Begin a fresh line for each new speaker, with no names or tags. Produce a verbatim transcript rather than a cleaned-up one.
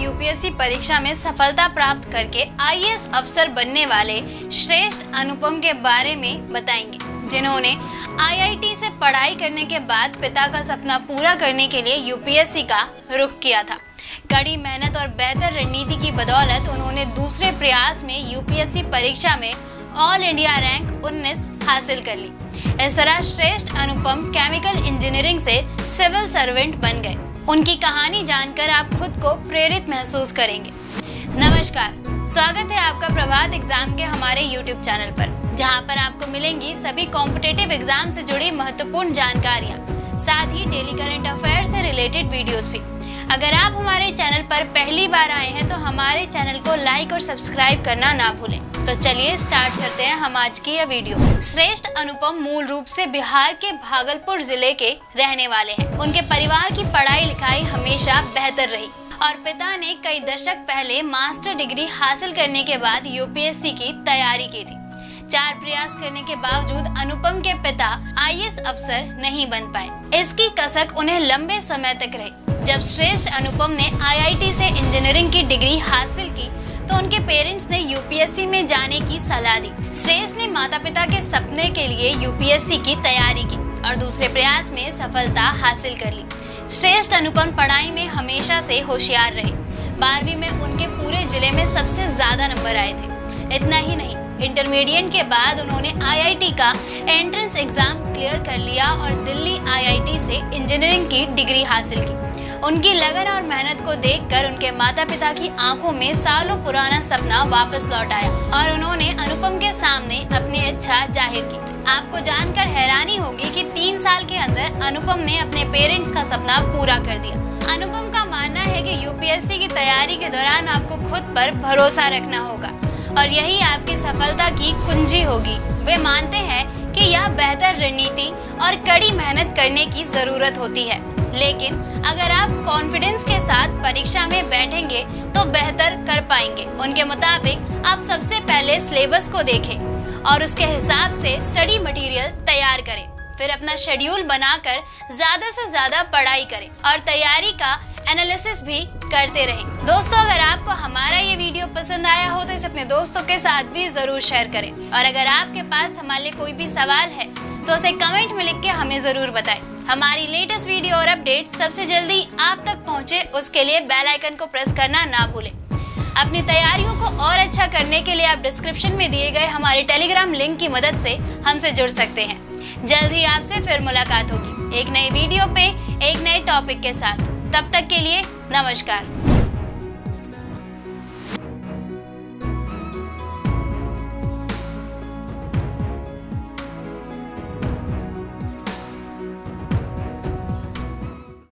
UPSC परीक्षा में सफलता प्राप्त करके आईएएस अफसर बनने वाले श्रेष्ठ अनुपम के बारे में बताएंगे, जिन्होंने आईआईटी से पढ़ाई करने के बाद पिता का सपना पूरा करने के लिए यूपीएससी का रुख किया था। कड़ी मेहनत और बेहतर रणनीति की बदौलत उन्होंने दूसरे प्रयास में यूपीएससी परीक्षा में ऑल इंडिया रैंक उन्नीस हासिल कर ली। इस तरह श्रेष्ठ अनुपम केमिकल इंजीनियरिंग से सिविल सर्वेंट बन गए। उनकी कहानी जानकर आप खुद को प्रेरित महसूस करेंगे। नमस्कार, स्वागत है आपका प्रभात एग्जाम के हमारे यूट्यूब चैनल पर, जहां पर आपको मिलेंगी सभी कॉम्पिटिटिव एग्जाम से जुड़ी महत्वपूर्ण जानकारियां, साथ ही डेली करंट अफेयर से रिलेटेड वीडियोस भी। अगर आप हमारे चैनल पर पहली बार आए हैं तो हमारे चैनल को लाइक और सब्सक्राइब करना ना भूलें। तो चलिए स्टार्ट करते हैं हम आज की यह वीडियो। श्रेष्ठ अनुपम मूल रूप से बिहार के भागलपुर जिले के रहने वाले हैं। उनके परिवार की पढ़ाई लिखाई हमेशा बेहतर रही और पिता ने कई दशक पहले मास्टर डिग्री हासिल करने के बाद यूपीएससी की तैयारी की थी। चार प्रयास करने के बावजूद अनुपम के पिता आईएएस अफसर नहीं बन पाए। इसकी कसक उन्हें लंबे समय तक रही। जब श्रेष्ठ अनुपम ने आईआईटी से इंजीनियरिंग की डिग्री हासिल की तो उनके पेरेंट्स ने यूपीएससी में जाने की सलाह दी। श्रेष्ठ ने माता पिता के सपने के लिए यूपीएससी की तैयारी की और दूसरे प्रयास में सफलता हासिल कर ली। श्रेष्ठ अनुपम पढ़ाई में हमेशा से होशियार रहे। बारहवीं में उनके पूरे जिले में सबसे ज्यादा नंबर आए थे। इतना ही नहीं, इंटरमीडिएट के बाद उन्होंने आईआईटी का एंट्रेंस एग्जाम क्लियर कर लिया और दिल्ली आईआईटी से इंजीनियरिंग की डिग्री हासिल की। उनकी लगन और मेहनत को देखकर उनके माता पिता की आंखों में सालों पुराना सपना वापस लौट आया और उन्होंने अनुपम के सामने अपनी इच्छा जाहिर की। आपको जानकर हैरानी होगी कि तीन साल के अंदर अनुपम ने अपने पेरेंट्स का सपना पूरा कर दिया। अनुपम का मानना है कि यूपीएससी की तैयारी के दौरान आपको खुद पर भरोसा रखना होगा और यही आपकी सफलता की कुंजी होगी। वे मानते हैं कि यह बेहतर रणनीति और कड़ी मेहनत करने की जरूरत होती है, लेकिन अगर आप कॉन्फिडेंस के साथ परीक्षा में बैठेंगे तो बेहतर कर पाएंगे। उनके मुताबिक आप सबसे पहले सिलेबस को देखें और उसके हिसाब से स्टडी मटेरियल तैयार करें, फिर अपना शेड्यूल बनाकर ज्यादा से ज्यादा पढ़ाई करें और तैयारी का एनालिसिस भी करते रहें। दोस्तों, अगर आपको हमारा ये वीडियो पसंद आया हो तो इसे अपने दोस्तों के साथ भी जरूर शेयर करें और अगर आपके पास हमारे लिए कोई भी सवाल है तो उसे कमेंट में लिख के हमें जरूर बताएं। हमारी लेटेस्ट वीडियो और अपडेट सबसे जल्दी आप तक पहुंचे, उसके लिए बेल आइकन को प्रेस करना ना भूलें। अपनी तैयारियों को और अच्छा करने के लिए आप डिस्क्रिप्शन में दिए गए हमारे टेलीग्राम लिंक की मदद से हमसे जुड़ सकते हैं। जल्द ही आपसे फिर मुलाकात होगी एक नई वीडियो पे एक नए टॉपिक के साथ। तब तक के लिए नमस्कार।